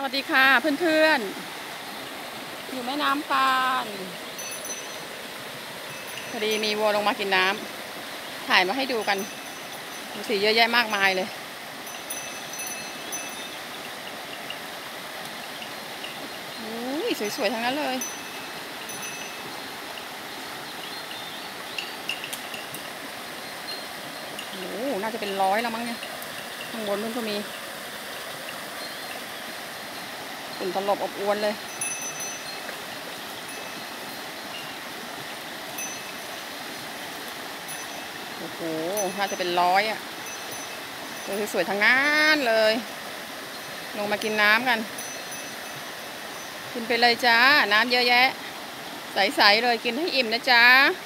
วัสดีค่ะเพื่อนๆอยู่แม่น้ำปานพอดีมีวัวลงมากินน้ำถ่ายมาให้ดูกันดูสิเยอะแยะมากมายเลยอุ้ยสวยๆทั้งนั้นเลยโอ้น่าจะเป็น100แล้วมั้งเนี่ยข้างบนมันก็มีฝุ่นตลบอบอวนเลยโอ้โหน่าจะเป็น100อ่ะสวยๆทั้งนั้นเลยลงมากินน้ำกันกินไปเลยจ้าน้ำเยอะแยะใสๆเลยกินให้อิ่มนะจ๊ะ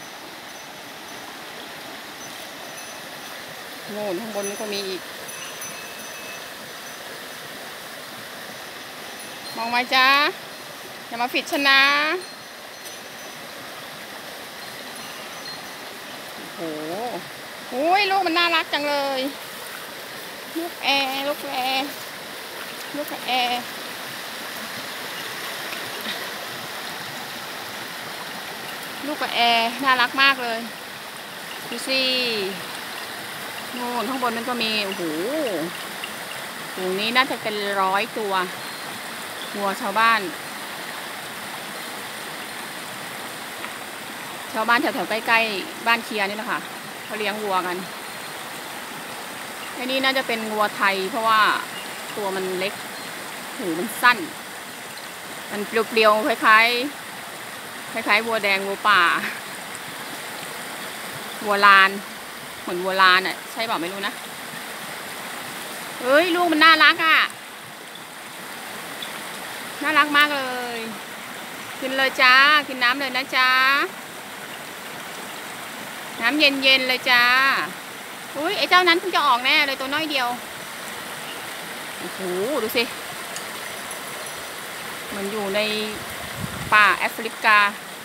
โน่นข้างบนก็มีอีกมองมาจ้าอย่ามาผิดฉันนะโอ้โหอุ้ยลูกมันน่ารักจังเลยลูกแอร์ลูกแอร์ลูกแอร์ลูกแอร์น่ารักมากเลยดูสิโน่นข้างบนมันก็มีโอ้โหตรงนี้น่าจะเป็น100ตัววัวชาวบ้านแถวๆใกล้ๆบ้านเคียนี่แหละค่ะเขาเลี้ยงวัวกันไอ้นี่น่าจะเป็นวัวไทยเพราะว่าตัวมันเล็กหูมันสั้นมันเปรียวๆคล้ายวัวแดงวัวป่าวัวลานเหมือนวัวลานอ่ะใช่เปล่าไม่รู้นะเฮ้ยลูกมันน่ารักอ่ะน่ารักมากเลยกินเลยจ้ากินน้ำเลยนะจ้าน้ำเย็นๆเลยจ้าอุ้ยไอ้เจ้านั้นเพิ่งจะออกแน่เลยตัวน้อยเดียวโอ้โหดูสิมันอยู่ในป่าแอฟริกา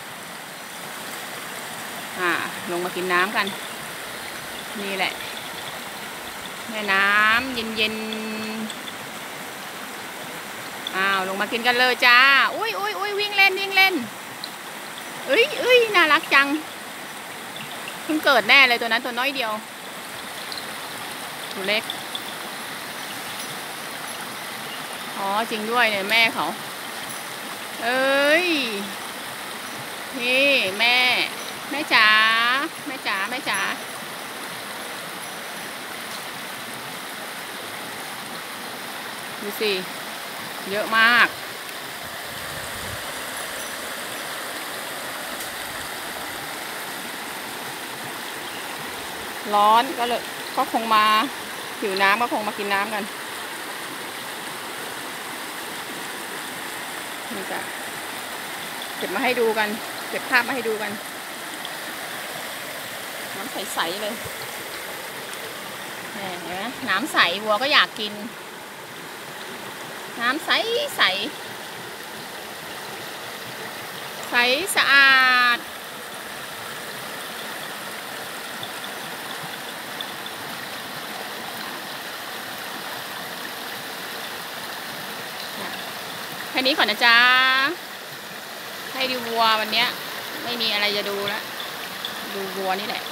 ลงมากินน้ำกันนี่แหละแม่น้ำเย็นๆลงมากินกันเลยจ้าอุ้ยวิ่งเล่นเอ้ยน่ารักจังเพิ่งเกิดแน่เลยตัวนั้นตัวน้อยเดียวตัวเล็กอ๋อจริงด้วยเนี่ยแม่เขาเอ้ยนี่แม่จ๋าแม่จ๋าดูสิเยอะมากร้อนก็คงมาหิวน้ำก็คงมากินน้ำกันนี่จ้ะเก็บมาให้ดูกันเก็บภาพมาให้ดูกันน้ำใสๆเลยเห็นไหมน้ำใสวัวก็อยากกินน้ำใสสะอาดแค่นี้ก่อนนะจ๊ะให้ดูวัววันนี้ไม่มีอะไรจะดูแล้วดูวัวนี่แหละ